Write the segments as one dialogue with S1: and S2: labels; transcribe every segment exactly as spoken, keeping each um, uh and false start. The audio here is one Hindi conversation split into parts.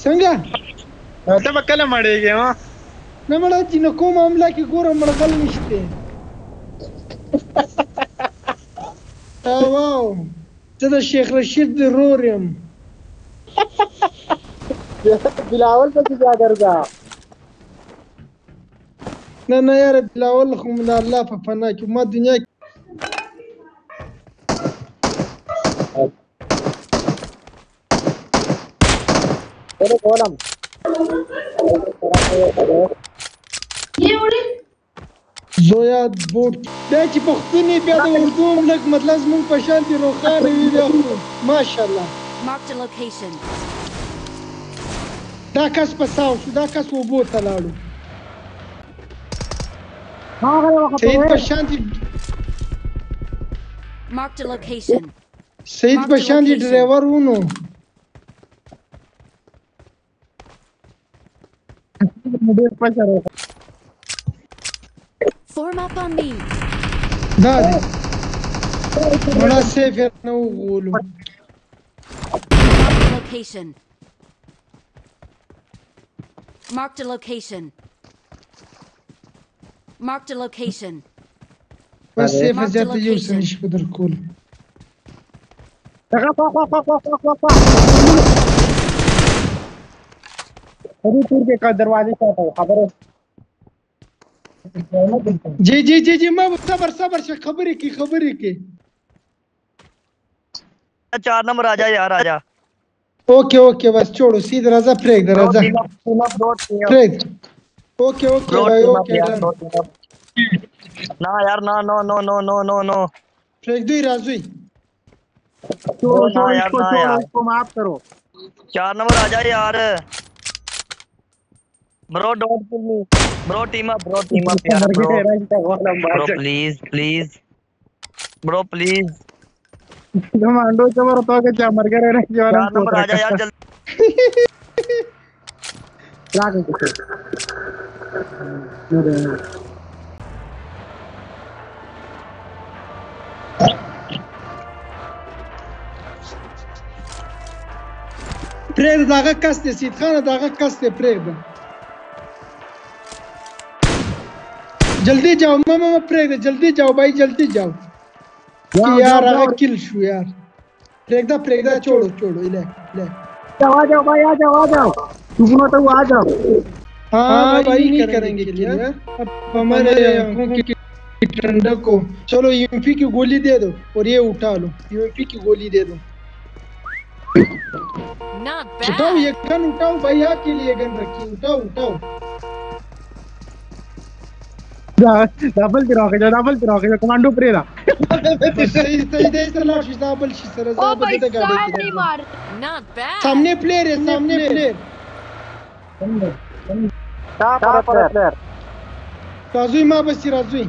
S1: څنګه
S2: ته به کله مړېږې ها
S1: نه مړه چې نه کوم معامله کې ګورم مړه غل نشته واو زه د شیخ رشید ورور یم
S2: بلاول پسې بیا ګرځه
S1: نه نه یاره بلاول خو د الله په فنا کې ما دنیا کې
S2: ته کولم
S1: زویا بوټ بیا چې پښتون یې بیا د اردو هم لږ مطلب زموږ په شان دي روښانه وي بیا خو ماشاءالله
S3: Marked a location.
S1: دا کس په ساو شو دا کس اوبو ته لاړو سعید په شان دي
S3: Marked a location.
S1: سعید په شان دي ډرایور ونو
S3: Form up on me.
S1: دا دی مړه سیف یې نه وغولو
S3: Marked a location. Marked a location. Marked a location.
S1: بس سیف زیاته یو څه نشي په درکول
S2: هغه خوا خوا خوا خوا خوا خوا خوا هغې تور کې کا دروازې شاته خبره
S1: جی جی جی جی ما صبر صبر شه خبرې کی خبرې کی
S4: चार नंबर आ जा यार आ जा
S1: ओके ओके बस छोड़ो सीधे राजा फ्रेक दे राजा फ्रेक ओके ओके भाई ओके
S4: ना यार ना no no no no no no
S1: frag दो राजू
S2: छोड़ो छोड़ो इसको छोड़ो इसको माफ करो
S4: चार नंबर आ जा यार bro don't kill me bro team up bro team up यार bro bro please please bro please
S2: commando चमर तो के क्या मर गए रे
S4: चार नंबर आ जा यार जल्दी
S2: लाग
S1: फ्रेक दागा कस दे सीध खान दागा कस दे फ्रेक दे जल्दी जाओ मामा फ्रेक दे जल्दी जाओ भाई जल्दी जाओ यार आगे किल शू यार फ्रेक दा फ्रेक दा छोड़ो छोड़ो ले ले
S2: आ जाओ भाई आ जाओ आ जाओ तुम तो आ जाओ
S1: हाँ भाई नहीं करेंगे किल अब हमारे आंखों की ठंडक को चलो यूएमपी की गोली दे दो और ये उठा लो यूएमपी की गोली दे दो
S3: Not
S1: उठाओ ये
S3: bad.
S1: गन उठाओ भैया के लिए गन रखी उठाओ उठाओ
S2: डबल गिरा के डबल गिरा के कमांडो प्रेरा
S1: सही सही दे चला डबल शी सर
S5: ओ भाई साहब नहीं मार
S3: Not bad.
S1: सामने प्लेयर है सामने प्लेयर
S2: कहां पर प्लेयर
S1: राजुई मां बस राजुई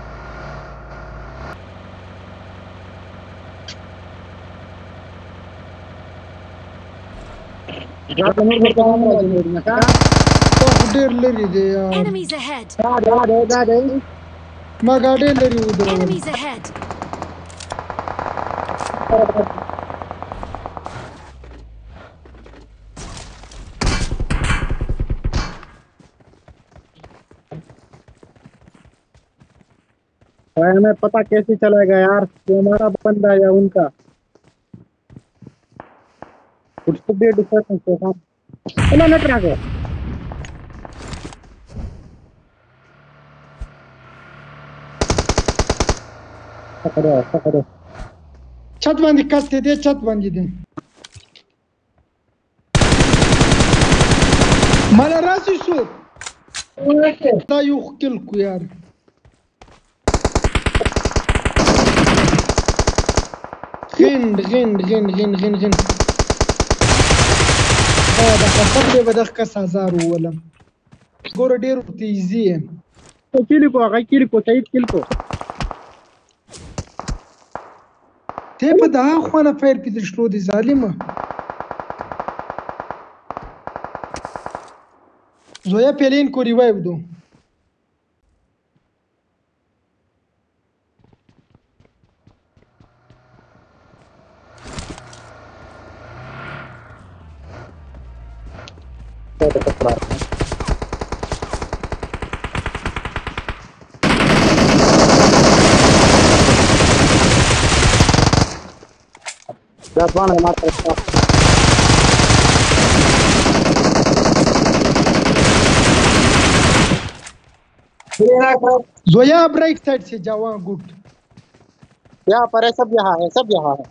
S2: या तुम्हें बताऊं मैं का
S1: ډېر لري دی یار
S3: Enemies ahead.
S2: دا دا دا دا
S1: ما ګاډي لري ودرو
S3: Enemies ahead.
S2: हमें पता कैसे चलेगा यार कि हमारा बंदा या उनका कुछ तो भी डिफरेंस है साहब चलो नेट रखो पकड़ो पकड़ो
S1: छत باندې کس دې छत باندې دې مال راسي شو دا یو خل کو یار غند غند غند غند غند غند دا د خطر دې به د کس هزار ولم ګور ډیر تیزی
S2: तो किल को هغه किल को شهید किल को
S1: ته په دا خوانه فایر پیدل شلو دي ظالمه زویا پیلین کو ریوایو دو
S2: जापान हमारा
S1: जोया अब राइट साइड से जाओ। हाँ, गुड।
S2: यहाँ पर है, सब यहाँ है, सब यहाँ है।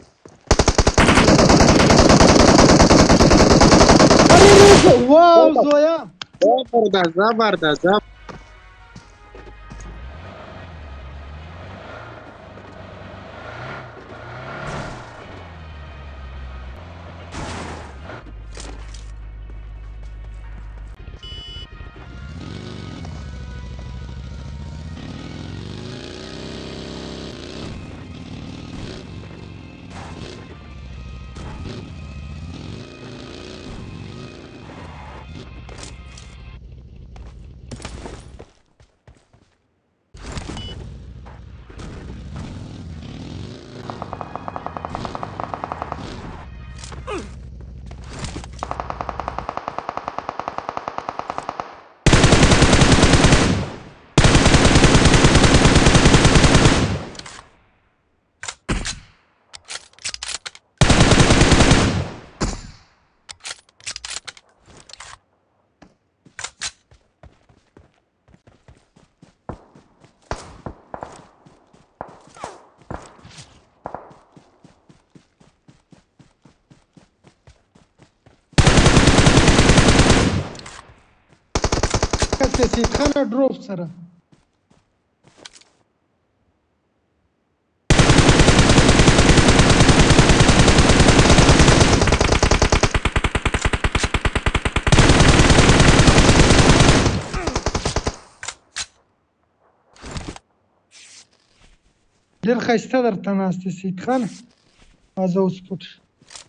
S1: अरे वाह जोया,
S2: जबरदस्त जबरदस्त जब
S1: سيد خان دروب سره. ډېر ښایسته درته ناست دی سید خان. راځه اوس پټ شه.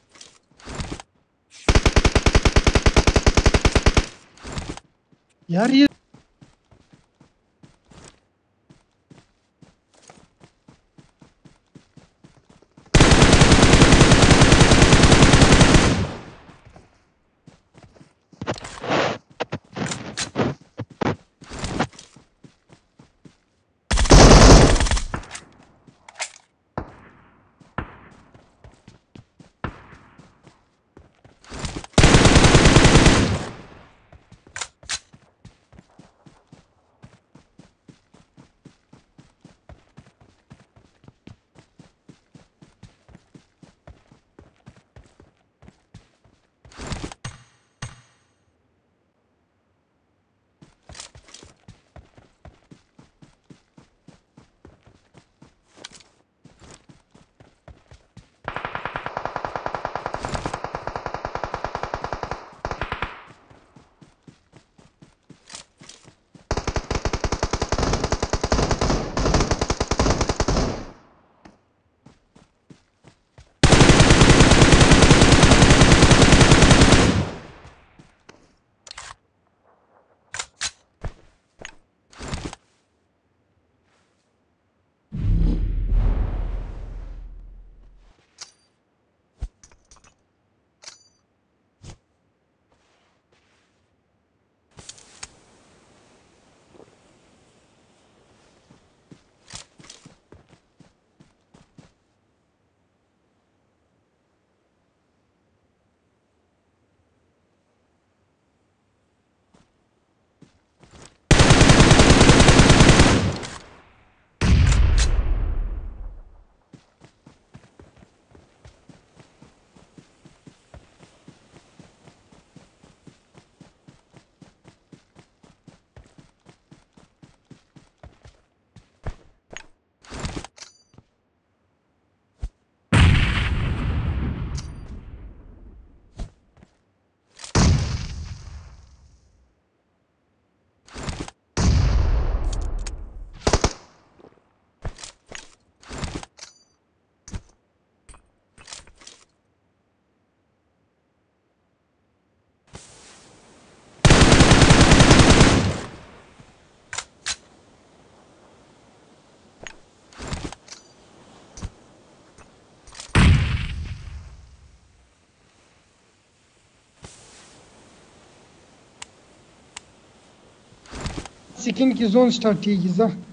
S1: یار یې سکین کی زون سٹارټیږي ځه